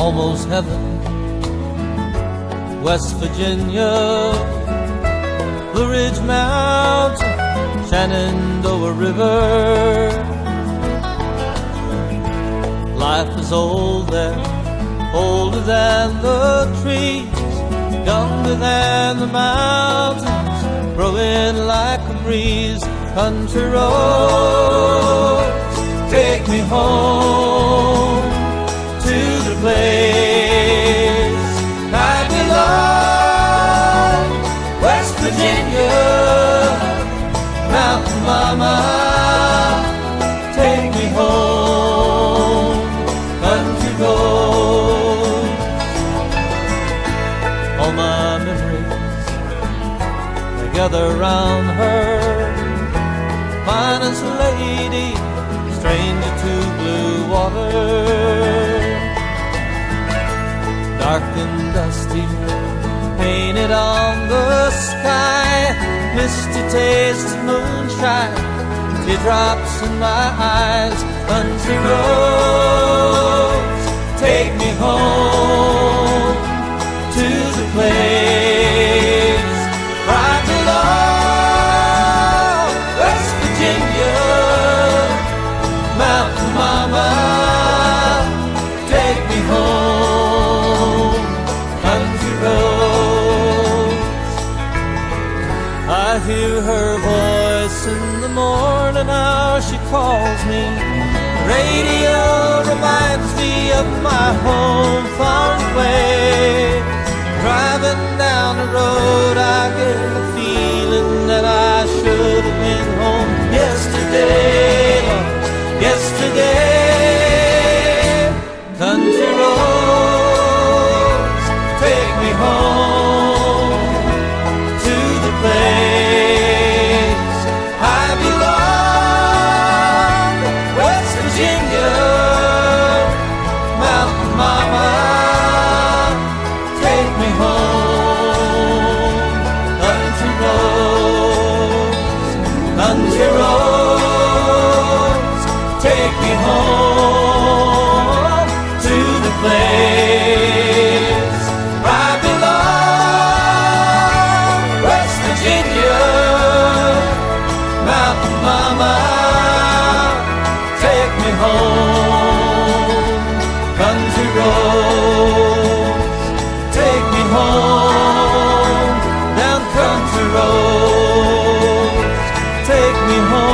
almost heaven. West Virginia, Blue Ridge Mountain, Shenandoah River. Life is old there, older than the trees, younger than the mountains, growing like a breeze. Country roads, take me home to the place I belong. West Virginia, Mountain Mama, take me home. Country roads, all my memories together round her. Finest lady, stranger to blue water. Dark and dusty, painted on the sky. Misty taste of moonshine, teardrops in my eyes. Country roads, take me home to the place where I belong. West Virginia, Mountain Mama, take me home. Country roads, I hear her voice in the morning hour. She calls me. Radio reminds me of my home far away. Driving down the road, I get the feeling that I should have been home yesterday, Lord, yesterday. Country roads, take me home to the place I belong. West Virginia, Mountain Mama, take me home. Country roads, country roads, take me home to the place I belong. West Virginia, Mountain Mama, take me home. Country roads, take me home. Down country roads, take me home.